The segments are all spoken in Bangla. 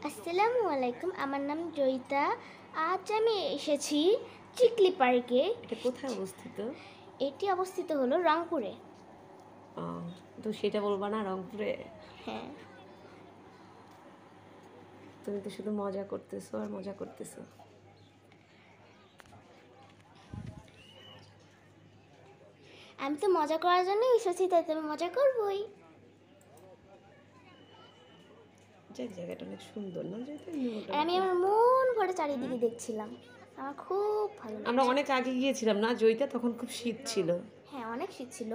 আসসালামু আলাইকুম, আমার নাম জয়িতা। আজ আমি এসেছি চিকলি পার্কে। এটা কোথায় অবস্থিত? এটি অবস্থিত হলো রংপুরে। তো সেটা বলবা না রংপুরে? হ্যাঁ, তুমি তো শুধু মজা করতেছো আর মজা করতেছো। আমি তো মজা করার জন্য এসেছি, তাই তো আমি মজা করবই। জায়গাটা অনেক সুন্দর না? যেটা আর আমি আমার মন ভরে চারিদিকে দেখছিলাম, আমার খুব ভালো আমরা লাগছে। অনেক আগে গিয়েছিলাম না জয়িতা, তখন খুব শীত ছিল। হ্যাঁ, অনেক শীত ছিল।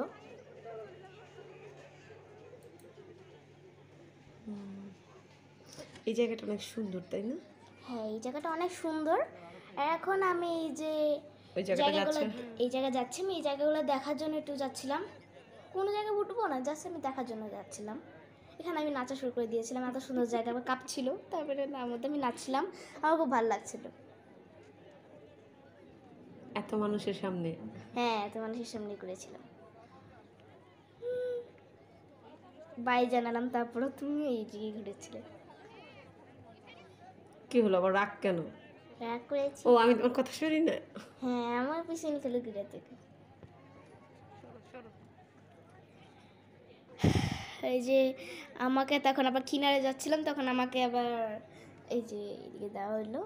এই জায়গাটা অনেক সুন্দর, তাই না? হ্যাঁ, এই জায়গাটা অনেক সুন্দর। আর এখন আমি এই যে ওই জায়গাটা জায়গাগুলো, যাচ্ছে। এই জায়গায় যাচ্ছি, আমি এই জায়গাগুলো দেখার জন্য একটু যাচ্ছিলাম। কোনো জায়গায় উঠবো না, জাস্ট আমি দেখার জন্য যাচ্ছিলাম। এখানে আমি নাচা শুরু করে দিয়েছিলাম, এত সুন্দর জায়গা, আমার কাঁপছিল, তারপরে তার মধ্যে আমি নাচছিলাম, আমার খুব ভালো লাগছিল। এত মানুষের সামনে? হ্যাঁ, এত মানুষের সামনে করেছিলাম। বাই জানালাম, তারপরে তুমি এই দিকে ঘুরেছিলে। কি হলো আবার, রাগ কেন? রাগ করেছি? ও, আমি তোমার কথা শুনি না? হ্যাঁ, আমার পিছনে খেলে ঘুরে থেকে। এই যে আমাকে তখন আবার কিনারে যাচ্ছিলাম, তখন আমাকে আবার এই যে এদিকে দেওয়া হলো।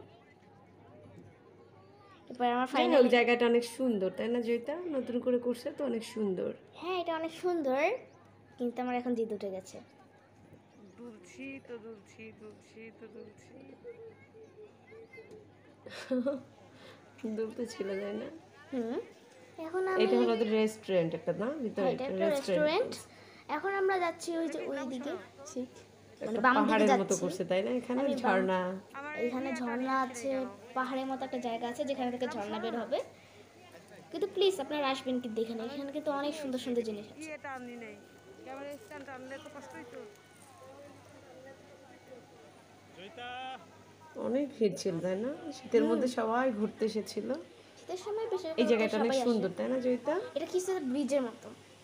এবার আমার ওই ফাইনালি, জায়গাটা অনেক সুন্দর, তাই না জয়িতা? নতুন করে করছে তো, অনেক সুন্দর। হ্যাঁ এটা অনেক সুন্দর, কিন্তু আমার এখন জিদ উঠে গেছে। দুলছি তো দুলছি, দুলছি তো দুলছি। দুলতে ছিল, তাই না? হুম, এখন আমি, এটা হলো রেস্টুরেন্ট একটা, না? ভিতরে হ্যাঁ এটা একটা রেস্টুরেন্ট। এখন আমরা যাচ্ছি ওই যে ওই দিকে, ঠিক মানে একটা বাম দিকে পাহাড়ের মতো যাচ্ছি। করছে, তাই না? এখানে আমি ঝর্ণা। এখানে ঝর্ণা আছে, পাহাড়ের মতো একটা জায়গা আছে যেখানে থেকে ঝর্ণা বের হবে। কিন্তু প্লিজ আপনারা আসবেন, কিন্তু এখানে এখানে কিন্তু অনেক সুন্দর সুন্দর জিনিস আছে। অনেক ভিড় ছিল, তাই না? শীতের মধ্যে সবাই ঘুরতে এসেছিল। শীতের সময় বেশি এই জায়গাটা অনেক সবাই আসে। সুন্দর, তাই না জয়িতা? এটা কিছু ব্রিজের মতো।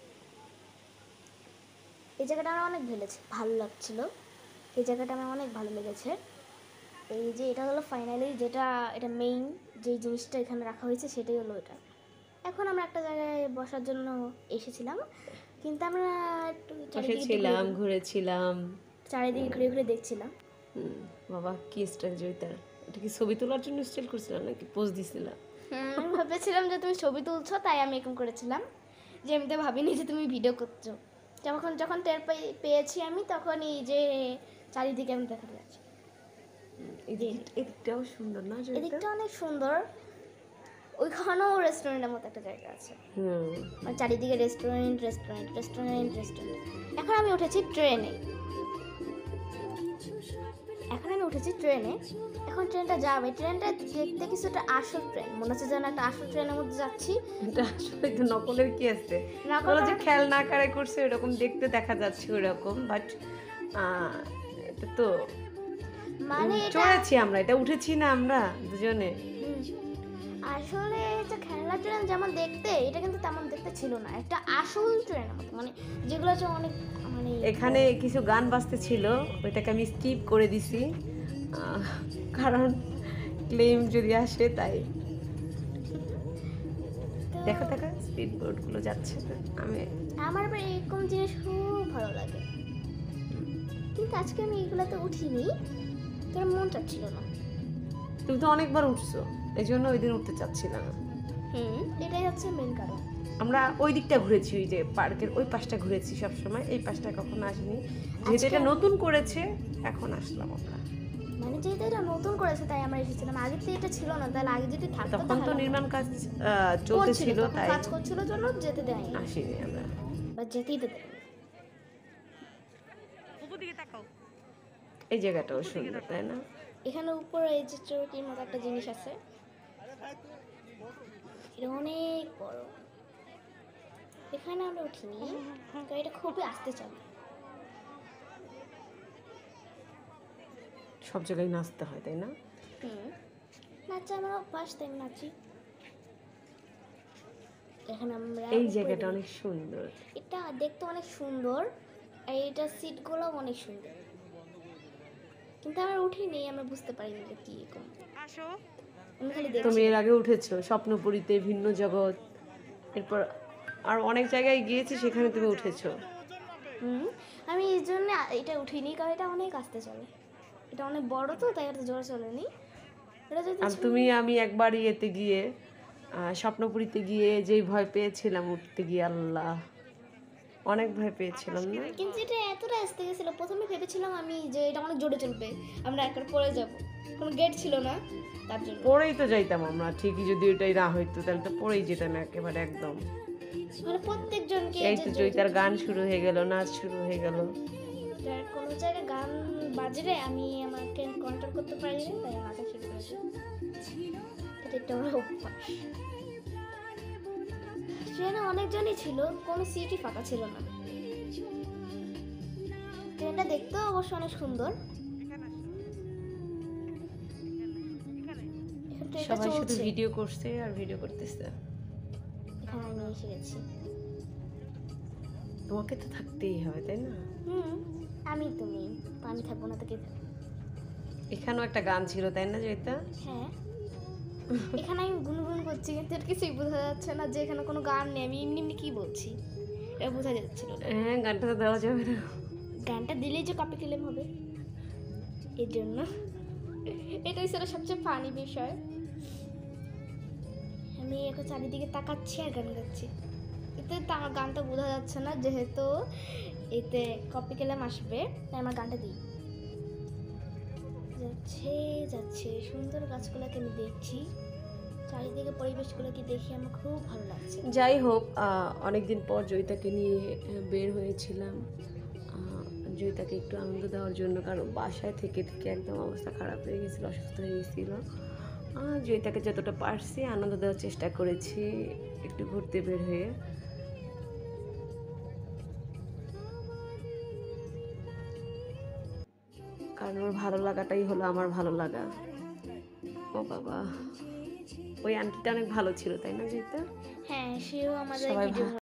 এই জায়গাটা আমার অনেক ভালো লাগছিল। এই জায়গাটা আমার অনেক ভালো লেগেছে। এই যে এটা হলো ফাইনালি যেটা, এটা মেইন যে জিনিসটা এখানে রাখা হয়েছে সেটাই হলো এটা। এখন আমরা একটা জায়গায় বসার জন্য এসেছিলাম, কিন্তু আমরা একটু বসেছিলাম, ঘুরেছিলাম। চারিদিকে ঘুরে ঘুরে দেখছিলাম। বাবা কি স্টাইল জয়িতা! এটা কি ছবি তোলার জন্য স্টাইল করছিলাম নাকি পোজ দিছিলাম? আমি ভেবেছিলাম যে তুমি ছবি তুলছো, তাই আমি এরকম করেছিলাম, যে আমি তো ভাবিনি যে তুমি ভিডিও করছো। যখন যখন টের পেয়েছি আমি, তখন এই যে চারিদিকে আমি দেখাতে যাচ্ছি। এদিকটাও সুন্দর না জয়িতা? এদিকটা অনেক সুন্দর। ওইখানেও রেস্টুরেন্টের মতো একটা জায়গা আছে, হুম। মানে চারিদিকে রেস্টুরেন্ট রেস্টুরেন্ট রেস্টুরেন্ট রেস্টুরেন্ট। এখন আমি উঠেছি ট্রেনে, এখন ট্রেনটা যাবে, ট্রেনটা দেখতে কিছুটা আসল ট্রেন মনে হচ্ছে, যেন একটা আসল ট্রেনের মধ্যে যাচ্ছি। এটা আসলে তো নকলের কি আছে? নকল বলো যে করা- খেলনা আকারে করছে এরকম দেখতে দেখা যাচ্ছে ওরকম, বাট এটা তো মানে এটা চড়েছি আমরা, এটা উঠেছি না আমরা দুজনে? আসলে এটা খেলনা ট্রেন যেমন দেখতে, এটা কিন্তু তেমন দেখতে ছিল না, একটা আসল ট্রেনের মতো, মানে যেগুলো হচ্ছে অনেক, মানে এখানে কিছু গান বাজতে ছিল, ওইটাকে আমি স্কিপ করে দিছি, কারণ ক্লেম যদি আসে তাই। দেখো দেখো স্পিড বোটগুলো যাচ্ছে, আমি আমার আবার এরকম জিনিস খুব ভালো লাগে, কিন্তু আজকে আমি এগুলোতে উঠিনি, কারণ মন চাচ্ছিল না। তুমি তো অনেকবার উঠছো, এই জন্য ওই দিন উঠতে চাচ্ছিলাম না। এটাই হচ্ছে মেন কারণ। আমরা ওই দিকটা ঘুরেছি, ওই যে পার্কের ওই পাশটা ঘুরেছি সব সময়, এই পাশটা কখনো আসিনি। যেহেতু এটা নতুন করেছে এখন আসলাম আমরা। মানে যেহেতু এটা নতুন করেছে তাই আমরা এসেছিলাম, আগে তো এটা ছিল না, তাহলে আগে যদি থাকতো তখন তো নির্মাণ কাজ চলতেছিল, তাই কাজ করছিল জন্য যেতে দেয়নি, আসিনি আমরা। বা যেতেই তো দেয়নি। এই জায়গাটাও সুন্দর, তাই না? এখানে উপরে এই যে চৌকির মতো একটা জিনিস আছে, এটা অনেক বড়। এখানে আমরা উঠিনি, কারণ এটা খুবই আস্তে চলে। সব জায়গায় নাচতে হয়, তাই না? নাচে আমার অভ্যাস, তাই আমি নাচি। এখানে আমরা এই জায়গাটা অনেক সুন্দর। এটা দেখতে অনেক সুন্দর, আর এটা সিটগুলো অনেক সুন্দর, কিন্তু আমরা উঠিনি, আমরা বুঝতে পারিনি যে কি এরকম। আমি খালি তুমি দেখছি। এর আগে উঠেছো স্বপ্নপুরীতে, ভিন্ন জগৎ, এরপর আর অনেক জায়গায় গিয়েছি, সেখানে তুমি উঠেছো। আমি এই জন্য এটা উঠিনি, কারণ এটা অনেক আস্তে চলে, এটা অনেক বড় তো, তাই এত জোরে চলেনি। এটা যদি আর তুমি আমি একবার ইয়েতে গিয়ে স্বপ্নপুরীতে গিয়ে যেই ভয় পেয়েছিলাম উঠতে গিয়ে, আল্লাহ অনেক ভয় পেয়েছিলাম না? কিন্তু এটা এতটা আস্তে গেছিল, প্রথমে ভেবেছিলাম আমি যে এটা অনেক জোরে চলবে, আমরা একবার পড়ে যাব, কোনো গেট ছিল না তার জন্য। পড়েই তো যাইতাম আমরা ঠিকই, যদি এটাই না হইতো তাহলে তো পড়েই যেতাম একেবারে একদম। মানে প্রত্যেকজনকে এই তো জয়িতার গান শুরু হয়ে গেল, নাচ শুরু হয়ে গেল। কোনো জায়গায় গান বাজলে আমি আমাকে কন্ট্রোল করতে পারি না, তাই নাচা শুরু করেছি। এটা একটা আমার অভ্যাস। ট্রেনে অনেকজনই ছিল, কোনো সিটই ফাঁকা ছিল না। ট্রেনটা দেখতেও অবশ্য অনেক সুন্দর। সবাই শুধু ভিডিও করছে আর ভিডিও করতেছে। এখানে আমি এসে গেছি। তোমাকে তো থাকতেই হবে, তাই না? আমি তুমি, আমি থাকবো না তো কে থাকবে? এখানেও একটা গান ছিল, তাই না জয়িতা? হ্যাঁ, এখানে আমি গুনগুন করছি, কিন্তু এর কিছুই বোঝা যাচ্ছে না যে এখানে কোনো গান নেই, আমি এমনি এমনি কি বলছি এটা বোঝা যাচ্ছিল না। হ্যাঁ, গানটা তো দেওয়া যাবে না। গানটা দিলেই যে কপি ক্লেম হবে, এর জন্য এটাই ছিল সবচেয়ে ফানি বিষয়। আমি এখন চারিদিকে তাকাচ্ছি আর গান গাচ্ছি, এতে তো আমার গানটা বোঝা যাচ্ছে না, যেহেতু এতে কপি ক্লেম আসবে, তাই আমার গানটা দিই। যাচ্ছে যাচ্ছে সুন্দর গাছগুলোকে আমি দেখছি, চারিদিকে পরিবেশগুলোকে দেখে আমার খুব ভালো লাগছে। যাই হোক, অনেকদিন পর জয়িতাকে নিয়ে বের হয়েছিলাম, জয়িতাকে একটু আনন্দ দেওয়ার জন্য, কারণ বাসায় থেকে থেকে একদম অবস্থা খারাপ হয়ে গেছিল, অসুস্থ হয়ে গেছিল। জয়িতাকে যতটা পারছি আনন্দ দেওয়ার চেষ্টা করেছি, একটু ঘুরতে বের হয়ে। কারণ ওর ভালো লাগাটাই হলো আমার ভালো লাগা। ও বাবা, ওই আন্টিটা অনেক ভালো ছিল, তাই না জয়িতা? হ্যাঁ, সেও আমাদের সবাই ভিডিও